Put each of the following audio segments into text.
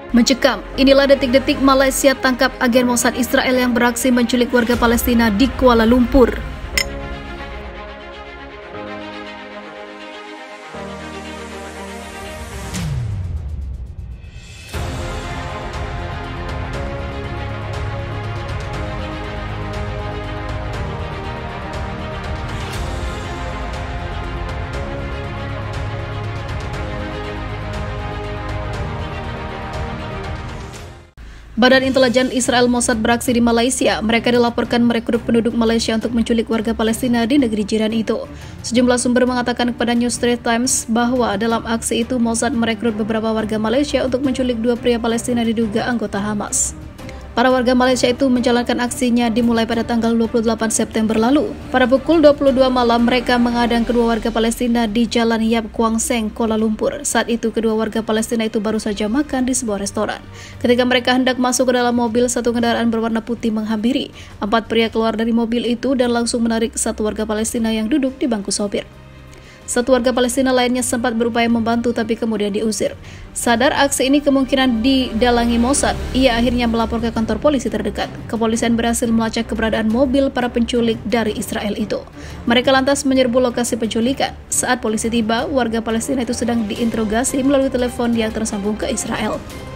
Mencekam, inilah detik-detik Malaysia tangkap agen Mossad Israel yang beraksi menculik warga Palestina di Kuala Lumpur. Badan Intelijen Israel Mossad beraksi di Malaysia. Mereka dilaporkan merekrut penduduk Malaysia untuk menculik warga Palestina di negeri jiran itu. Sejumlah sumber mengatakan kepada New Straits Times bahwa dalam aksi itu Mossad merekrut beberapa warga Malaysia untuk menculik dua pria Palestina diduga anggota Hamas. Para warga Malaysia itu menjalankan aksinya dimulai pada tanggal 28 September lalu. Pada pukul 22 malam, mereka menghadang kedua warga Palestina di Jalan Yap Kwang Seng, Kuala Lumpur. Saat itu, kedua warga Palestina itu baru saja makan di sebuah restoran. Ketika mereka hendak masuk ke dalam mobil, satu kendaraan berwarna putih menghampiri. 4 pria keluar dari mobil itu dan langsung menarik satu warga Palestina yang duduk di bangku sopir. Satu warga Palestina lainnya sempat berupaya membantu tapi kemudian diusir. Sadar aksi ini kemungkinan didalangi Mossad, ia akhirnya melapor ke kantor polisi terdekat. Kepolisian berhasil melacak keberadaan mobil para penculik dari Israel itu. Mereka lantas menyerbu lokasi penculikan. Saat polisi tiba, warga Palestina itu sedang diinterogasi melalui telepon yang tersambung ke Israel.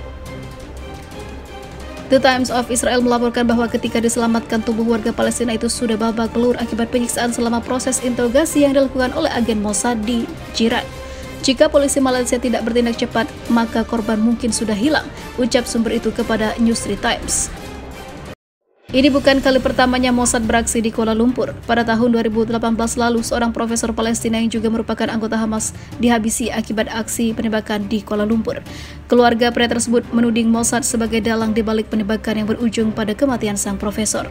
The Times of Israel melaporkan bahwa ketika diselamatkan tubuh warga Palestina itu sudah babak belur akibat penyiksaan selama proses interogasi yang dilakukan oleh agen Mossad di jiran. Jika polisi Malaysia tidak bertindak cepat, maka korban mungkin sudah hilang, ucap sumber itu kepada New Straits Times. Ini bukan kali pertamanya Mossad beraksi di Kuala Lumpur. Pada tahun 2018 lalu, seorang profesor Palestina yang juga merupakan anggota Hamas dihabisi akibat aksi penembakan di Kuala Lumpur. Keluarga pria tersebut menuding Mossad sebagai dalang di balik penembakan yang berujung pada kematian sang profesor.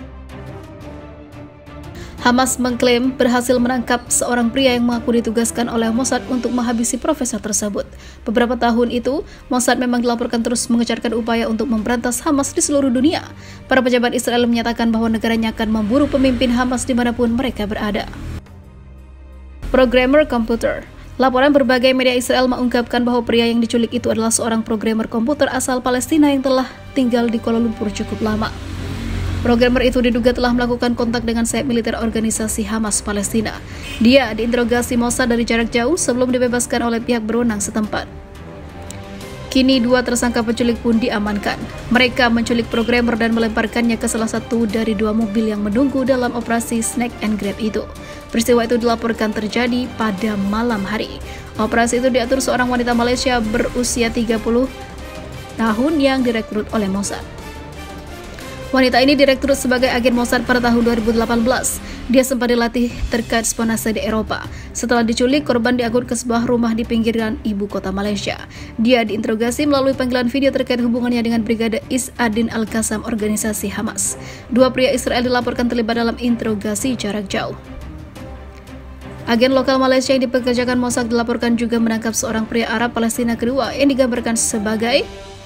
Hamas mengklaim berhasil menangkap seorang pria yang mengaku ditugaskan oleh Mossad untuk menghabisi profesor tersebut. Beberapa tahun itu, Mossad memang dilaporkan terus mengecarkan upaya untuk memberantas Hamas di seluruh dunia. Para pejabat Israel menyatakan bahwa negaranya akan memburu pemimpin Hamas dimanapun mereka berada. Programmer komputer. Laporan berbagai media Israel mengungkapkan bahwa pria yang diculik itu adalah seorang programmer komputer asal Palestina yang telah tinggal di Kuala Lumpur cukup lama. Programmer itu diduga telah melakukan kontak dengan sayap militer organisasi Hamas Palestina. Dia diinterogasi Mossad dari jarak jauh sebelum dibebaskan oleh pihak berwenang setempat. Kini dua tersangka penculik pun diamankan. Mereka menculik programmer dan melemparkannya ke salah satu dari dua mobil yang menunggu dalam operasi Snake and Grab itu. Peristiwa itu dilaporkan terjadi pada malam hari. Operasi itu diatur seorang wanita Malaysia berusia 30 tahun yang direkrut oleh Mossad. Wanita ini direkrut sebagai agen Mossad pada tahun 2018. Dia sempat dilatih terkait spionase di Eropa. Setelah diculik, korban diangkut ke sebuah rumah di pinggiran ibu kota Malaysia. Dia diinterogasi melalui panggilan video terkait hubungannya dengan Brigade Is-Adin Al-Qassam organisasi Hamas. Dua pria Israel dilaporkan terlibat dalam interogasi jarak jauh. Agen lokal Malaysia yang dipekerjakan Mossad dilaporkan juga menangkap seorang pria Arab Palestina kedua yang digambarkan sebagai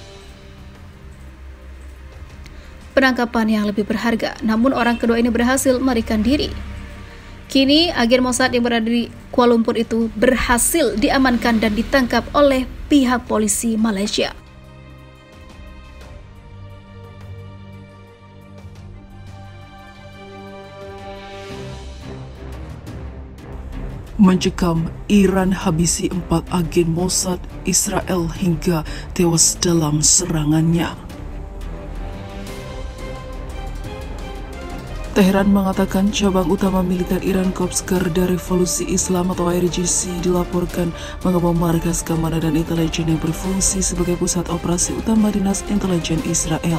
penangkapan yang lebih berharga, namun orang kedua ini berhasil melarikan diri. Kini, agen Mossad yang berada di Kuala Lumpur itu berhasil diamankan dan ditangkap oleh pihak polisi Malaysia. Mencekam, Iran habisi 4 agen Mossad Israel hingga tewas dalam serangannya. Teheran mengatakan cabang utama militer Iran Korps Garda Revolusi Islam atau IRGC dilaporkan mengebom markas keamanan dan intelijen yang berfungsi sebagai pusat operasi utama Dinas Intelijen Israel.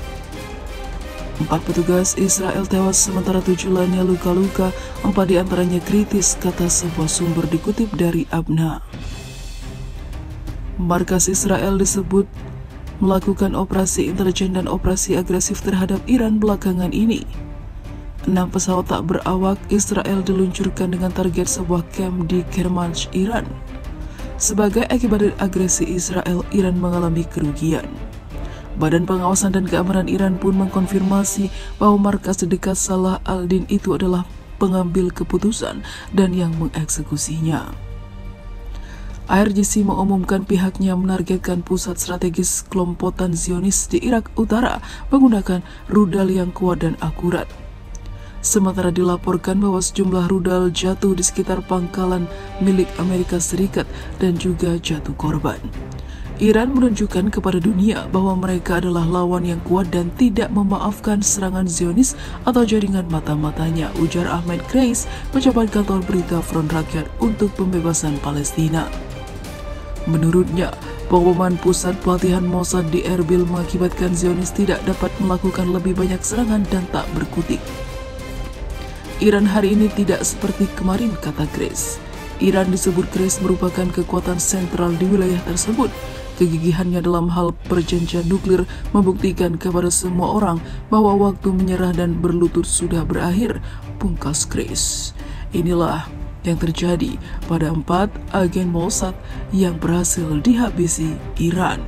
4 petugas Israel tewas sementara 7 lainnya luka-luka, 4 diantaranya kritis, kata sebuah sumber dikutip dari Abna. Markas Israel disebut melakukan operasi intelijen dan operasi agresif terhadap Iran belakangan ini. 6 pesawat tak berawak Israel diluncurkan dengan target sebuah kamp di Kermanshah, Iran. Sebagai akibat dari agresi Israel, Iran mengalami kerugian. Badan Pengawasan dan Keamanan Iran pun mengkonfirmasi bahwa markas di dekat Salah al-Din itu adalah pengambil keputusan dan yang mengeksekusinya. IRGC mengumumkan pihaknya menargetkan pusat strategis kelompokan Zionis di Irak Utara menggunakan rudal yang kuat dan akurat. Sementara dilaporkan bahwa sejumlah rudal jatuh di sekitar pangkalan milik Amerika Serikat dan juga jatuh korban. Iran menunjukkan kepada dunia bahwa mereka adalah lawan yang kuat dan tidak memaafkan serangan Zionis atau jaringan mata-matanya, ujar Ahmed Grace, pejabat kantor berita Front Rakyat untuk Pembebasan Palestina. Menurutnya, pengumuman pusat pelatihan Mossad di Erbil mengakibatkan Zionis tidak dapat melakukan lebih banyak serangan dan tak berkutik. Iran hari ini tidak seperti kemarin, kata Grace. Iran disebut Grace merupakan kekuatan sentral di wilayah tersebut. Kegigihannya dalam hal perjanjian nuklir membuktikan kepada semua orang bahwa waktu menyerah dan berlutut sudah berakhir, pungkas Grace. Inilah yang terjadi pada 4 agen Mossad yang berhasil dihabisi Iran.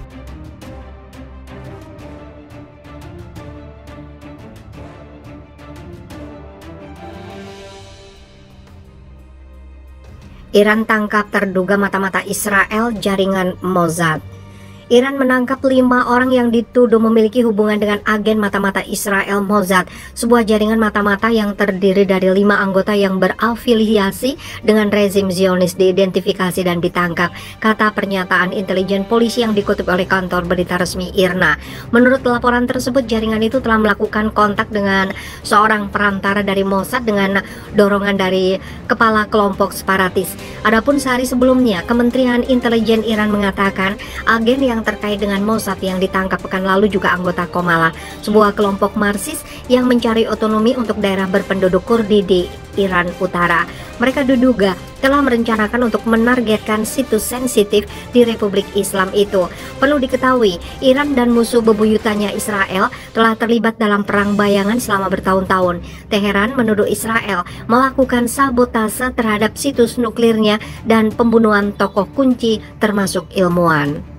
Iran tangkap terduga mata-mata Israel jaringan Mossad. Iran menangkap 5 orang yang dituduh memiliki hubungan dengan agen mata-mata Israel Mossad, sebuah jaringan mata-mata yang terdiri dari 5 anggota yang berafiliasi dengan rezim Zionis diidentifikasi dan ditangkap, kata pernyataan intelijen polisi yang dikutip oleh kantor berita resmi IRNA. Menurut laporan tersebut, jaringan itu telah melakukan kontak dengan seorang perantara dari Mossad dengan dorongan dari kepala kelompok separatis. Adapun sehari sebelumnya, Kementerian Intelijen Iran mengatakan agen yang terkait dengan Mossad yang ditangkap pekan lalu juga anggota Komala, sebuah kelompok Marxis yang mencari otonomi untuk daerah berpenduduk Kurdi di Iran Utara. Mereka diduga telah merencanakan untuk menargetkan situs sensitif di Republik Islam itu. Perlu diketahui, Iran dan musuh bebuyutannya Israel telah terlibat dalam perang bayangan selama bertahun-tahun. Teheran menuduh Israel melakukan sabotase terhadap situs nuklirnya dan pembunuhan tokoh kunci termasuk ilmuwan.